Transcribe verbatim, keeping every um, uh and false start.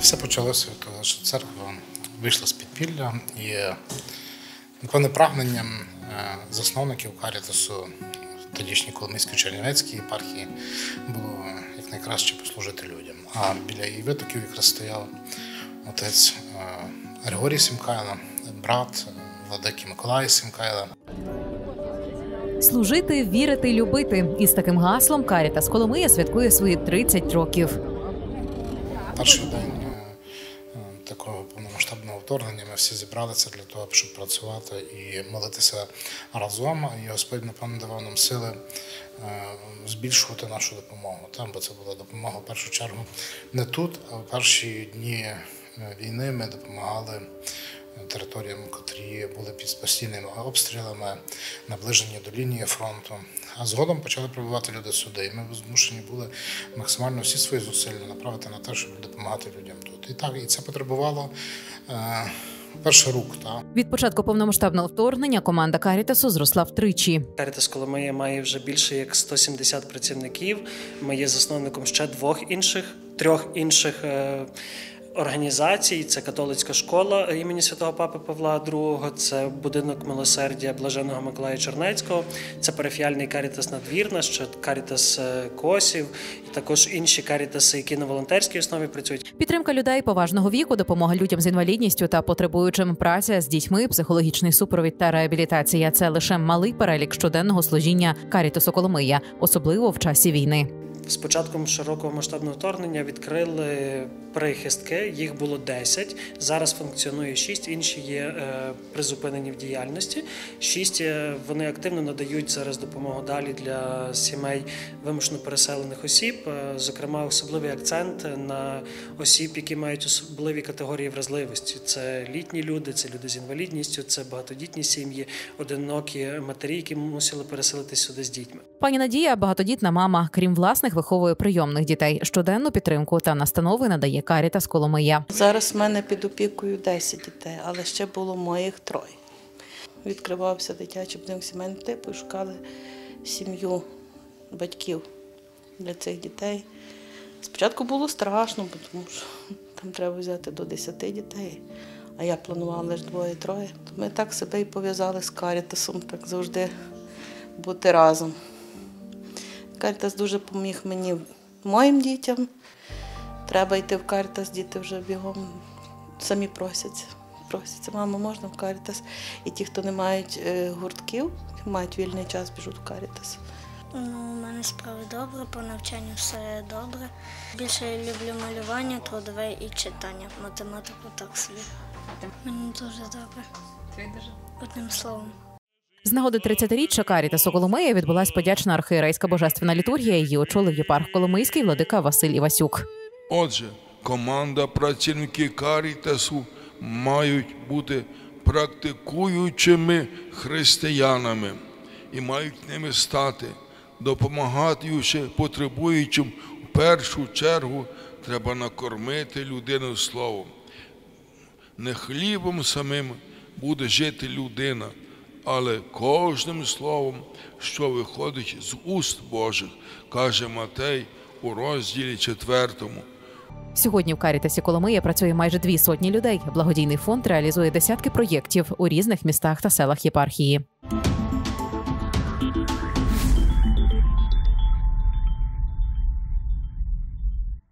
Все почалося від того, що церква вийшла з підпілля і, напевне, прагненням засновників Карітасу тодішньої Коломийської Чернівецької єпархії було якнайкраще послужити людям. А біля її витоків якраз стояв отець Григорій Сімкайло, брат владики Миколая Сімкайла. Служити, вірити, любити. Із таким гаслом Карітас Коломия святкує свої тридцять років. Перший день такого повномасштабного вторгнення ми всі зібралися для того, щоб працювати і молитися разом. І Господь, напевно, давав нам сили збільшувати нашу допомогу. Там, бо це була допомога в першу чергу не тут, а в перші дні війни ми допомагали територіям, котрі були під постійними обстрілами, наближені до лінії фронту. А згодом почали прибувати люди сюди. І ми змушені були максимально всі свої зусилля направити на те, щоб допомагати людям тут. І так, і це потребувало е, перших рук. Так. Від початку повномасштабного вторгнення команда Карітасу зросла втричі. Карітас Коломия має вже більше як сто сімдесят працівників. Ми є засновником ще двох інших, трьох інших е, організацій. Це католицька школа імені святого Папи Павла другого, це будинок милосердя Блаженного Миколая Чернецького, це парафіальний Карітас Надвірна, ще Карітас Косів і також інші карітаси, які на волонтерській основі працюють. Підтримка людей поважного віку, допомога людям з інвалідністю та потребуючим, праця з дітьми, психологічний супровід та реабілітація – це лише малий перелік щоденного служіння Карітасу Коломия, особливо в часі війни. З початком широкого масштабного вторгнення відкрили прихистки, їх було десять, зараз функціонує шість, інші є е, призупинені в діяльності. шість е, вони активно надають зараз допомогу далі для сімей вимушено переселених осіб, е, зокрема особливий акцент на осіб, які мають особливі категорії вразливості. Це літні люди, це люди з інвалідністю, це багатодітні сім'ї, одинокі матері, які мусили переселитися сюди з дітьми. Пані Надія – багатодітна мама, крім власних, виховує прийомних дітей. Щоденну підтримку та настанови надає Карітас Коломия. Зараз в мене під опікою десять дітей, але ще було моїх троє. Відкривався дитячий будинок сімейного типу і шукали сім'ю батьків для цих дітей. Спочатку було страшно, тому що там треба взяти до десяти дітей, а я планувала лише двоє-троє. Ми так себе і пов'язали з Карітасом, так завжди бути разом. Карітас дуже допоміг мені, моїм дітям. Треба йти в Карітас, діти вже бігом самі просяться. Просяться, мамо, можна в Карітас? І ті, хто не мають гуртків, мають вільний час, біжуть в Карітас. Ну, у мене справи добре, по навчанню все добре. Більше я люблю малювання, трудове і читання. Математику так собі. Мені дуже добре. Одним словом. З нагоди тридцятиріччя Карітасу Коломия відбулась подячна архієрейська божественна літургія. Її очолив єпарх Коломийський владика Василь Івасюк. Отже, команда працівників Карітасу мають бути практикуючими християнами і мають ними стати, допомагаючи потребуючим. В першу чергу треба накормити людину словом. Не хлібом самим буде жити людина, але кожним словом, що виходить з уст Божих, каже Матей у розділі четвертому. Сьогодні в Карітасі Коломия працює майже дві сотні людей. Благодійний фонд реалізує десятки проєктів у різних містах та селах єпархії.